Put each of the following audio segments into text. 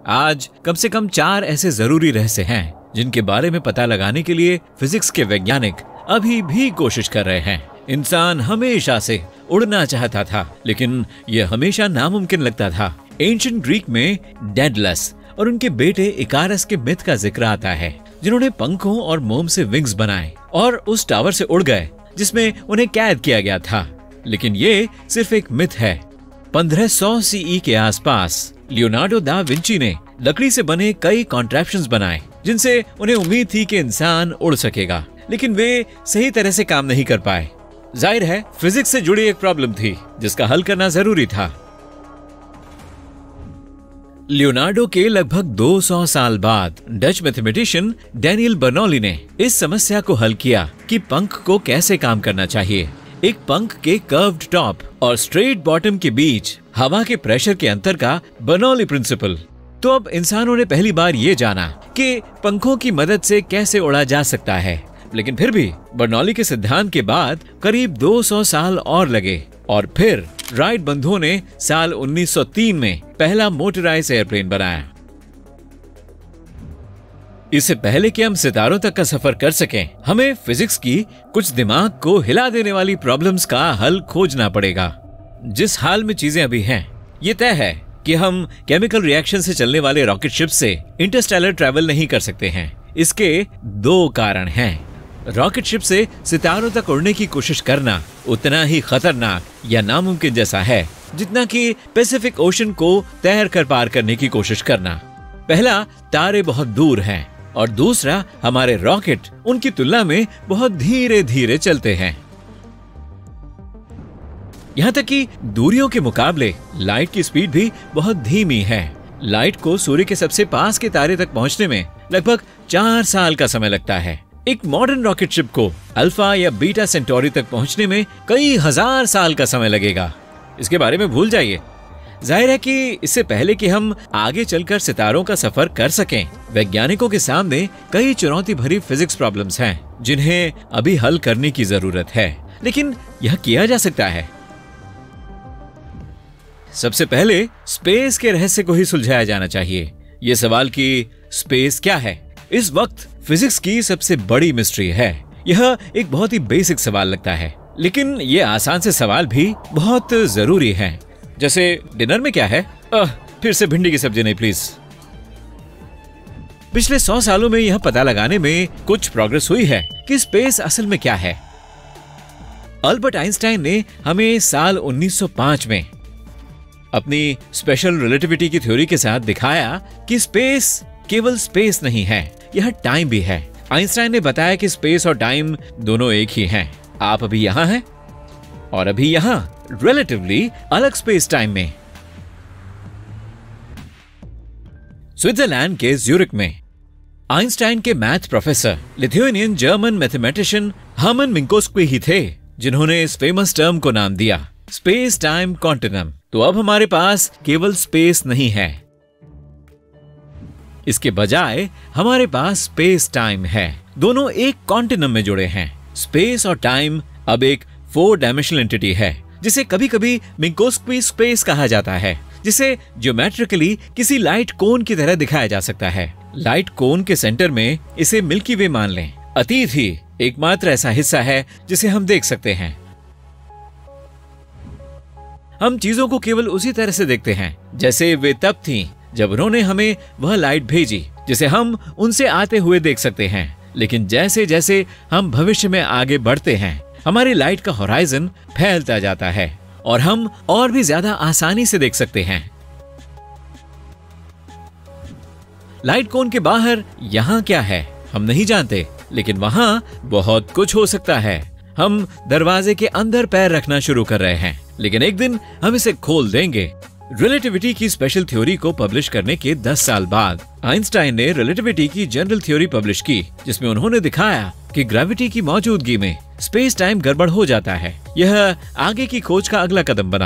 आज कम से कम 4 ऐसे जरूरी रहस्य हैं जिनके बारे में पता लगाने के लिए फिजिक्स के वैज्ञानिक अभी भी कोशिश कर रहे हैं। इंसान हमेशा से उड़ना चाहता था, लेकिन यह हमेशा नामुमकिन लगता था। एंशिएंट ग्रीक में डेडलस और उनके बेटे इकारस के मिथ का जिक्र आता है, जिन्होंने पंखों और मोम से विंग्स बनाए और उस टावर से उड़ गए जिसमें उन्हें कैद किया गया था। लेकिन ये सिर्फ एक मिथ है। 1500 सीई के आसपास लियोनार्डो दा विंची ने लकड़ी से बने कई कॉन्ट्रैप्शंस बनाए जिनसे उन्हें उम्मीद थी कि इंसान उड़ सकेगा, लेकिन वे सही तरह से काम नहीं कर पाए। जाहिर है फिजिक्स से जुड़ी एक प्रॉब्लम थी जिसका हल करना जरूरी था। लियोनार्डो के लगभग 200 साल बाद डच मैथमेटिशियन डैनियल बर्नौली ने इस समस्या को हल किया कि पंख को कैसे काम करना चाहिए। एक पंख के कर्व्ड टॉप और स्ट्रेट बॉटम के बीच हवा के प्रेशर के अंतर का बर्नौली प्रिंसिपल। तो अब इंसानों ने पहली बार ये जाना कि पंखों की मदद से कैसे उड़ा जा सकता है। लेकिन फिर भी बर्नौली के सिद्धांत के बाद करीब 200 साल और लगे और फिर राइट बंधुओं ने साल 1903 में पहला मोटराइज एयरप्लेन बनाया। इससे पहले कि हम सितारों तक का सफर कर सकें, हमें फिजिक्स की कुछ दिमाग को हिला देने वाली प्रॉब्लम्स का हल खोजना पड़ेगा। जिस हाल में चीजें अभी हैं, ये तय है कि हम केमिकल रिएक्शन से चलने वाले रॉकेट शिप से इंटरस्टेलर ट्रैवल नहीं कर सकते हैं। इसके 2 कारण हैं। रॉकेट शिप से सितारों तक उड़ने की कोशिश करना उतना ही खतरनाक या नामुमकिन जैसा है जितना कि पैसिफिक ओशन को तैर कर पार करने की कोशिश करना। पहला, तारे बहुत दूर हैं और दूसरा, हमारे रॉकेट उनकी तुलना में बहुत धीरे धीरे चलते हैं। यहाँ तक कि दूरियों के मुकाबले लाइट की स्पीड भी बहुत धीमी है। लाइट को सूर्य के सबसे पास के तारे तक पहुंचने में लगभग 4 साल का समय लगता है। एक मॉडर्न रॉकेट शिप को अल्फा या बीटा सेंटोरी तक पहुंचने में कई हजार साल का समय लगेगा। इसके बारे में भूल जाइए। जाहिर है कि इससे पहले कि हम आगे चलकर सितारों का सफर कर सकें, वैज्ञानिकों के सामने कई चुनौती भरी फिजिक्स प्रॉब्लम्स हैं जिन्हें अभी हल करने की जरूरत है। लेकिन यह किया जा सकता है। सबसे पहले स्पेस के रहस्य को ही सुलझाया जाना चाहिए। ये सवाल कि स्पेस क्या है, इस वक्त फिजिक्स की सबसे बड़ी मिस्ट्री है। यह एक बहुत ही बेसिक सवाल लगता है, लेकिन ये आसान से सवाल भी बहुत जरूरी है। जैसे डिनर में क्या है? फिर से भिंडी की सब्जी नहीं प्लीज। पिछले 100 सालों में यह पता लगाने में कुछ प्रोग्रेस हुई है कि स्पेस असल में क्या है। अल्बर्ट आइंस्टाइन ने हमें साल 1905 में अपनी स्पेशल रिलेटिविटी की थ्योरी के साथ दिखाया कि स्पेस केवल स्पेस नहीं है, यह टाइम भी है। आइंस्टाइन ने बताया कि स्पेस और टाइम दोनों एक ही हैं। आप अभी यहाँ हैं और अभी यहाँ, रिलेटिवली अलग स्पेस टाइम में। स्विट्जरलैंड के ज्यूरिक में आइंस्टाइन के math professor Lithuanian German mathematician Hermann Minkowski ही थे जिन्होंने इस फेमस टर्म को नाम दिया, स्पेस टाइम कॉन्टिनम। तो अब हमारे पास केवल स्पेस नहीं है, इसके बजाय हमारे पास स्पेस टाइम है। दोनों एक कॉन्टिनम में जुड़े हैं। स्पेस और टाइम अब एक 4 डायमेंशनल एंटिटी है जिसे कभी कभी मिन्कोस्की स्पेस कहा जाता है, जिसे ज्योमेट्रिकली किसी लाइट कोन की तरह दिखाया जा सकता है। लाइट कोन के सेंटर में इसे मिल्की वे मान लें। अतीत ही एकमात्र ऐसा हिस्सा है जिसे हम देख सकते हैं। हम चीजों को केवल उसी तरह से देखते हैं जैसे वे तब थीं जब उन्होंने हमें वह लाइट भेजी जिसे हम उनसे आते हुए देख सकते हैं। लेकिन जैसे जैसे हम भविष्य में आगे बढ़ते हैं, हमारी लाइट का होराइजन फैलता जाता है और हम और भी ज्यादा आसानी से देख सकते हैं। लाइट कोन के बाहर यहाँ क्या है हम नहीं जानते, लेकिन वहां बहुत कुछ हो सकता है। हम दरवाजे के अंदर पैर रखना शुरू कर रहे हैं, लेकिन एक दिन हम इसे खोल देंगे। रिलेटिविटी की स्पेशल थ्योरी को पब्लिश करने के 10 साल बाद आइंस्टाइन ने रिलेटिविटी की जनरल थ्योरी पब्लिश की, जिसमें उन्होंने दिखाया कि ग्रेविटी की मौजूदगी में स्पेस टाइम गड़बड़ हो जाता है। यह आगे की खोज का अगला कदम बना।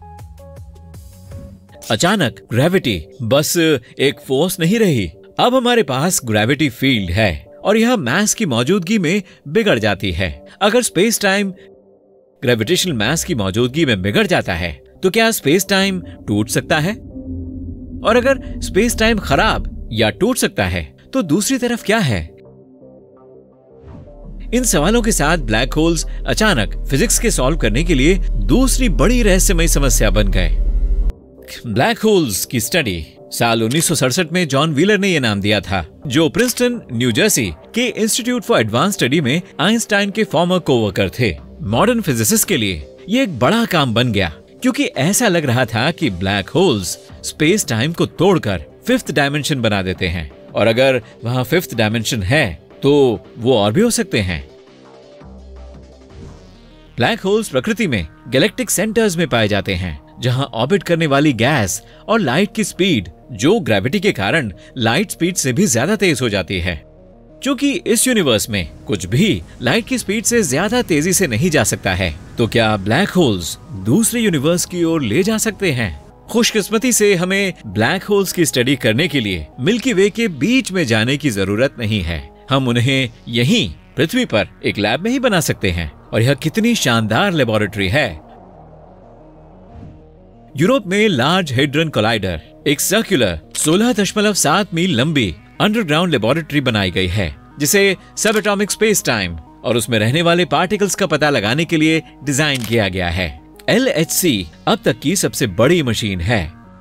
अचानक ग्रेविटी बस एक फोर्स नहीं रही, अब हमारे पास ग्रेविटी फील्ड है और यह मास की मौजूदगी में बिगड़ जाती है। अगर स्पेस टाइम ग्रेविटेशनल मास की मौजूदगी में बिगड़ जाता है तो क्या स्पेस टाइम टूट सकता है? और अगर स्पेस टाइम खराब या टूट सकता है तो दूसरी तरफ क्या है? इन सवालों के साथ ब्लैक होल्स अचानक फिजिक्स के सॉल्व करने के लिए दूसरी बड़ी रहस्यमयी समस्या बन गए। ब्लैक होल्स की स्टडी साल 1967 में जॉन व्हीलर ने यह नाम दिया था, जो प्रिंसटन, न्यू जर्सी के इंस्टीट्यूट फॉर एडवांस स्टडी में आइंस्टाइन के फॉर्मर कोवर्कर थे। मॉडर्न फिजिसिस्ट के लिए यह एक बड़ा काम बन गया, क्योंकि ऐसा लग रहा था कि ब्लैक होल्स स्पेस टाइम को तोड़कर फिफ्थ डायमेंशन बना देते हैं, और अगर वहां फिफ्थ डायमेंशन है तो वो और भी हो सकते हैं। ब्लैक होल्स प्रकृति में गैलेक्टिक सेंटर्स में पाए जाते हैं, जहां ऑर्बिट करने वाली गैस और लाइट की स्पीड, जो ग्रेविटी के कारण लाइट स्पीड से भी ज्यादा तेज हो जाती है। क्योंकि इस यूनिवर्स में कुछ भी लाइट की स्पीड से ज्यादा तेजी से नहीं जा सकता है, तो क्या ब्लैक होल्स दूसरे यूनिवर्स की ओर ले जा सकते हैं? खुशकिस्मती से हमें ब्लैक होल्स की स्टडी करने के लिए मिल्की वे के बीच में जाने की जरूरत नहीं है। हम उन्हें यहीं पृथ्वी पर एक लैब में ही बना सकते हैं, और यह कितनी शानदार लेबोरेटरी है। यूरोप में लार्ज हेड्रन कोलाइडर, एक सर्कुलर 16.7 मील लंबी अंडरग्राउंड लेबोरेटरी बनाई गई है, जिसे सब एटॉमिक स्पेस टाइम और उसमें रहने वाले पार्टिकल्स का पता लगाने के लिए डिजाइन किया गया है। LHC अब तक की सबसे बड़ी मशीन है।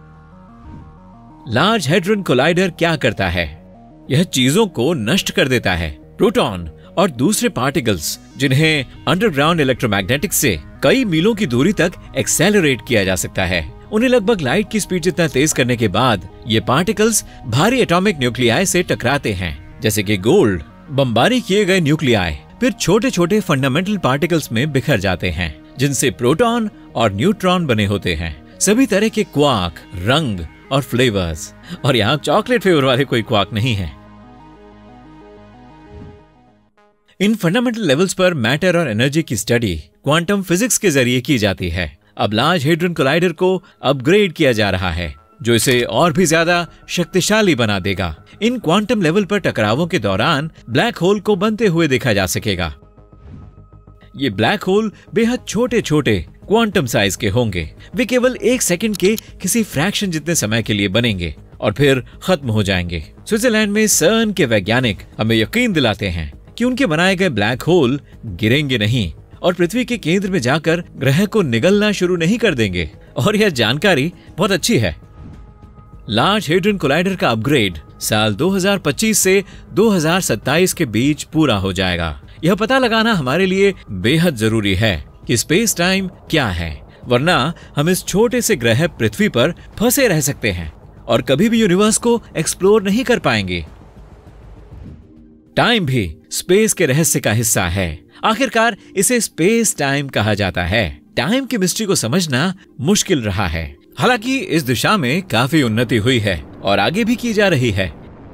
लार्ज हेड्रन कोलाइडर क्या करता है? यह चीजों को नष्ट कर देता है। प्रोटॉन और दूसरे पार्टिकल्स, जिन्हें अंडरग्राउंड इलेक्ट्रोमैग्नेटिक्स से कई मीलों की दूरी तक एक्सेलरेट किया जा सकता है, उन्हें लगभग लाइट की स्पीड जितना तेज करने के बाद ये पार्टिकल्स भारी एटॉमिक न्यूक्लियाई से टकराते हैं, जैसे कि गोल्ड। बमबारी किए गए न्यूक्लियाई फिर छोटे छोटे फंडामेंटल पार्टिकल्स में बिखर जाते हैं, जिनसे प्रोटॉन और न्यूट्रॉन बने होते हैं। सभी तरह के क्वार्क, रंग और फ्लेवर्स, और यहाँ चॉकलेट फ्लेवर वाले कोई क्वार्क नहीं है। इन फंडामेंटल लेवल्स पर मैटर और एनर्जी की स्टडी क्वांटम फिजिक्स के जरिए की जाती है। अब लार्ज हेड्रन कोलाइडर को अपग्रेड किया जा रहा है, जो इसे और भी ज्यादा शक्तिशाली बना देगा। इन क्वांटम लेवल पर टकरावों के दौरान ब्लैक होल को बनते हुए देखा जा सकेगा। ये ब्लैक होल बेहद छोटे छोटे क्वांटम साइज के होंगे। वे केवल 1 सेकंड के किसी फ्रैक्शन जितने समय के लिए बनेंगे और फिर खत्म हो जाएंगे। स्विट्जरलैंड में सर्न के वैज्ञानिक हमें यकीन दिलाते हैं कि उनके बनाए गए ब्लैक होल गिरेंगे नहीं और पृथ्वी के केंद्र में जाकर ग्रह को निगलना शुरू नहीं कर देंगे। और यह जानकारी बहुत अच्छी है। लार्ज हेड्रन कोलाइडर का अपग्रेड साल 2025 से 2027 के बीच पूरा हो जाएगा। यह पता लगाना हमारे लिए बेहद जरूरी है कि स्पेस टाइम क्या है, वरना हम इस छोटे से ग्रह पृथ्वी पर फंसे रह सकते हैं और कभी भी यूनिवर्स को एक्सप्लोर नहीं कर पाएंगे। टाइम भी स्पेस के रहस्य का हिस्सा है। आखिरकार इसे स्पेस टाइम कहा जाता है। टाइम की मिस्ट्री को समझना मुश्किल रहा है, हालांकि इस दिशा में काफी उन्नति हुई है और आगे भी की जा रही है।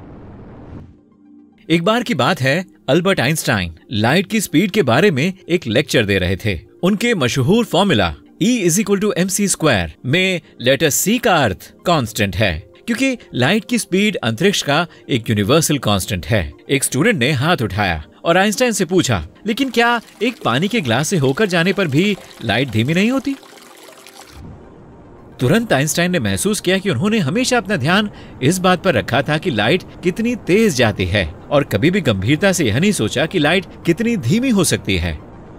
एक बार की बात है, अल्बर्ट आइंस्टाइन लाइट की स्पीड के बारे में एक लेक्चर दे रहे थे। उनके मशहूर फॉर्मूला E=mc² में लेटर C का अर्थ कांस्टेंट है, क्योंकि लाइट की स्पीड अंतरिक्ष का एक यूनिवर्सल कांस्टेंट है। एक स्टूडेंट ने हाथ उठाया और आइंस्टाइन से पूछा, लेकिन क्या एक पानी के ग्लास से होकर जाने पर भी लाइट धीमी नहीं होती? तुरंत आइंस्टाइन ने महसूस किया कि उन्होंने हमेशा अपना ध्यान इस बात पर रखा था कि लाइट कितनी तेज जाती है, और कभी भी गंभीरता से यह नहीं सोचा कि लाइट कितनी धीमी हो सकती है।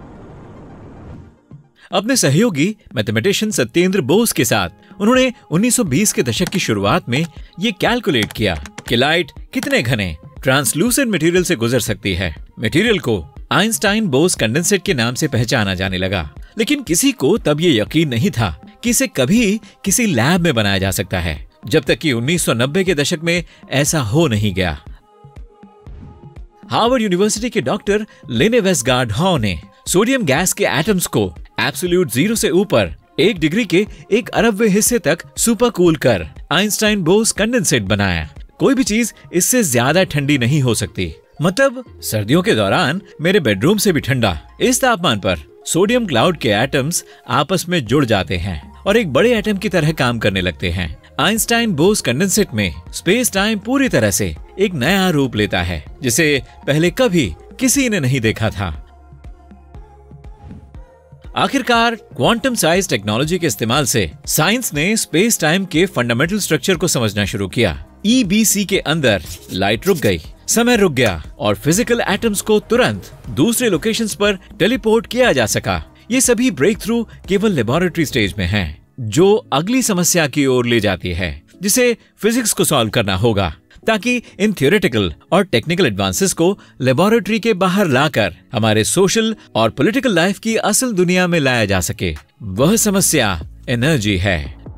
अपने सहयोगी मैथमेटिशियन सत्येंद्र बोस के साथ उन्होंने 1920 के दशक की शुरुआत में ये कैलकुलेट किया कि लाइट कितने घने ट्रांसलूसेंट मटेरियल से गुजर सकती है। मटेरियल को आइंस्टाइन बोस कंडेंसेट के नाम से पहचाना जाने लगा, लेकिन किसी को तब ये यकीन नहीं था कि इसे कभी किसी लैब में बनाया जा सकता है, जब तक कि 1990 के दशक में ऐसा हो नहीं गया। हार्वर्ड यूनिवर्सिटी के डॉक्टर लेने वेस्टगार्ड हॉ ने सोडियम गैस के एटम्स को एब्सोल्यूट 0 से ऊपर 1 डिग्री के 1 अरबवें हिस्से तक सुपर कूल कर आइंस्टाइन बोस कंडेंसेट बनाया। कोई भी चीज इससे ज्यादा ठंडी नहीं हो सकती। मतलब सर्दियों के दौरान मेरे बेडरूम से भी ठंडा। इस तापमान पर सोडियम क्लाउड के एटम्स आपस में जुड़ जाते हैं और एक बड़े एटम की तरह काम करने लगते हैं। आइंस्टाइन बोस कंडेंसेट में स्पेस टाइम पूरी तरह से एक नया रूप लेता है, जिसे पहले कभी किसी ने नहीं देखा था। आखिरकार क्वांटम साइज टेक्नोलॉजी के इस्तेमाल से साइंस ने स्पेस टाइम के फंडामेंटल स्ट्रक्चर को समझना शुरू किया। EBC के अंदर लाइट रुक गई, समय रुक गया और फिजिकल एटम्स को तुरंत दूसरे लोकेशंस पर टेलीपोर्ट किया जा सका। ये सभी ब्रेक थ्रू केवल लेबोरेटरी स्टेज में हैं, जो अगली समस्या की ओर ले जाती है, जिसे फिजिक्स को सॉल्व करना होगा, ताकि इन थियोरेटिकल और टेक्निकल एडवांसेस को लेबोरेटरी के बाहर लाकर हमारे सोशल और पॉलिटिकल लाइफ की असल दुनिया में लाया जा सके। वह समस्या एनर्जी है।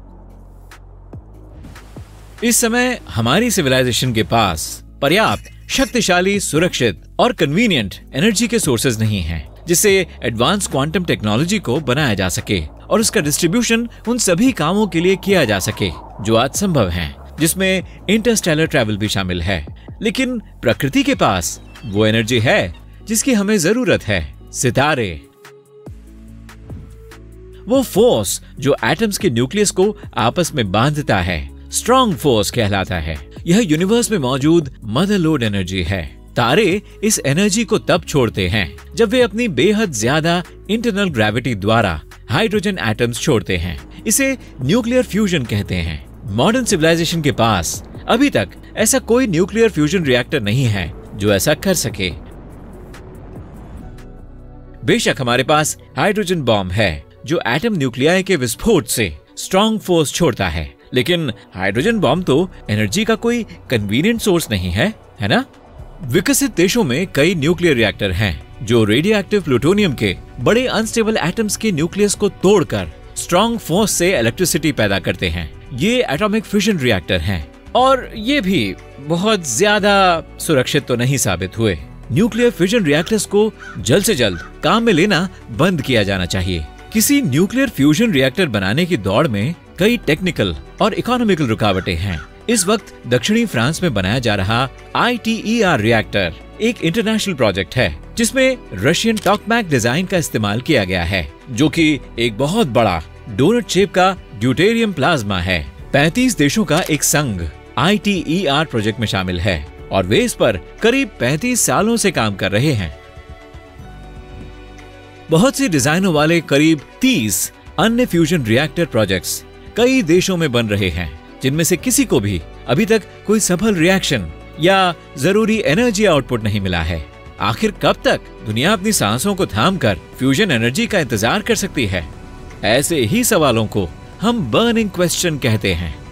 इस समय हमारी सिविलाइजेशन के पास पर्याप्त शक्तिशाली, सुरक्षित और कन्वीनियंट एनर्जी के सोर्सेज नहीं हैं, जिससे एडवांस क्वांटम टेक्नोलॉजी को बनाया जा सके और उसका डिस्ट्रीब्यूशन उन सभी कामों के लिए किया जा सके जो आज संभव हैं, जिसमें इंटरस्टेलर ट्रैवल भी शामिल है। लेकिन प्रकृति के पास वो एनर्जी है जिसकी हमें जरूरत है, सितारे। वो फोर्स जो एटम्स के न्यूक्लियस को आपस में बांधता है, स्ट्रॉन्ग फोर्स कहलाता है। यह यूनिवर्स में मौजूद मदर लोड एनर्जी है। तारे इस एनर्जी को तब छोड़ते हैं जब वे अपनी बेहद ज्यादा इंटरनल ग्रेविटी द्वारा हाइड्रोजन एटम्स छोड़ते हैं। इसे न्यूक्लियर फ्यूजन कहते हैं। मॉडर्न सिविलाइजेशन के पास अभी तक ऐसा कोई न्यूक्लियर फ्यूजन रिएक्टर नहीं है जो ऐसा कर सके। बेशक हमारे पास हाइड्रोजन बॉम्ब है जो एटम न्यूक्लियाई के विस्फोट से स्ट्रॉन्ग फोर्स छोड़ता है, लेकिन हाइड्रोजन बॉम्ब तो एनर्जी का कोई कन्वीनियंट सोर्स नहीं है, है ना? विकसित देशों में कई न्यूक्लियर रिएक्टर हैं जो रेडियो एक्टिव प्लूटोनियम के बड़े अनस्टेबल एटम्स के न्यूक्लियस को तोड़कर स्ट्रॉन्ग फोर्स से इलेक्ट्रिसिटी पैदा करते हैं। ये एटॉमिक फ्यूजन रिएक्टर हैं और ये भी बहुत ज्यादा सुरक्षित तो नहीं साबित हुए। न्यूक्लियर फ्यूजन रिएक्टर्स को जल्द से जल्द काम में लेना बंद किया जाना चाहिए। किसी न्यूक्लियर फ्यूजन रिएक्टर बनाने की दौड़ में कई टेक्निकल और इकोनॉमिकल रुकावटें हैं। इस वक्त दक्षिणी फ्रांस में बनाया जा रहा ITER रिएक्टर एक इंटरनेशनल प्रोजेक्ट है जिसमें रशियन टॉकमैक डिजाइन का इस्तेमाल किया गया है, जो कि एक बहुत बड़ा डोनट शेप का ड्यूटेरियम प्लाज्मा है। 35 देशों का एक संघ ITER प्रोजेक्ट में शामिल है और वे इस पर करीब 35 सालों से काम कर रहे हैं। बहुत सी डिजाइनों वाले करीब 30 अन्य फ्यूजन रिएक्टर प्रोजेक्ट्स कई देशों में बन रहे हैं, जिनमें से किसी को भी अभी तक कोई सफल रिएक्शन या जरूरी एनर्जी आउटपुट नहीं मिला है। आखिर कब तक दुनिया अपनी सांसों को थामकर फ्यूजन एनर्जी का इंतजार कर सकती है? ऐसे ही सवालों को हम बर्निंग क्वेश्चन कहते हैं।